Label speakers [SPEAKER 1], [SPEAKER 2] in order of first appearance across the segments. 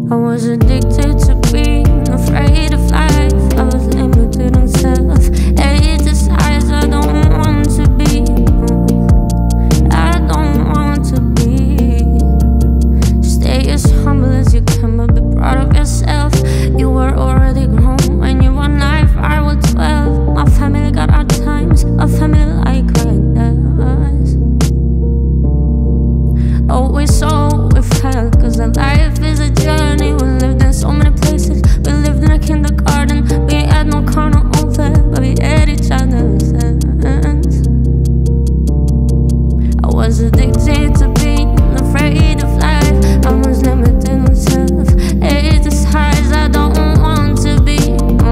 [SPEAKER 1] I was addicted to being afraid of life. I was limited on self-hate desires. I don't want to be. I don't want to be. Stay as humble as you can, but be proud of yourself. You were already grown when you were 9, I was 12. My family got hard times, my family like us. Oh, we saw, we felt, cause our life is a journey. We lived in so many places. We lived in a kindergarten. We had no car, no own flat, but we had each other's hands. I was addicted to being afraid of life. I was limited on self-hate desires. I don't want to be.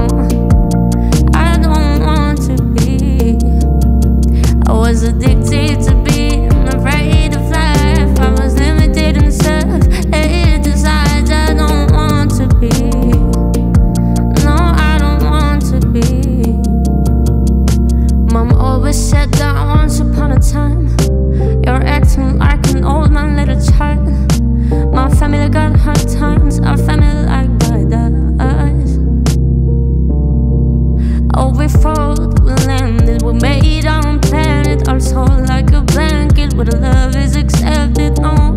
[SPEAKER 1] I don't want to be. I was addicted to being afraid of life. I was limited in self-hate desires. I don't want to be. No, I don't want to be. Mom always said that once upon a time you're acting like an old man, little child. My family got hard times, our family like us. Oh, we fought, we landed, we made our own planet. Also like a blanket where the love is accepted. No,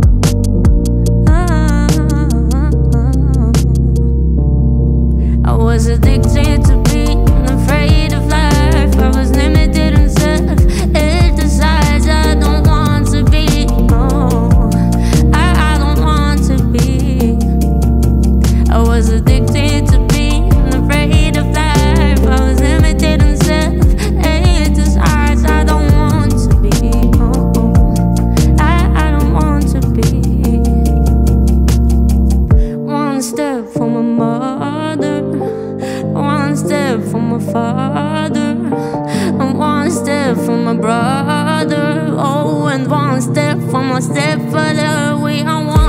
[SPEAKER 1] I was addicted to being afraid of life. I was limited in self-hate desires. I don't want to be. No, I don't want to be. I was addicted to being afraid of life. I was limited in self-hate desires. I don't want to be. No, I don't want to be. One step from my mother, one step from my father, and one step from my brother. Oh, and one step from my stepfather. We are one.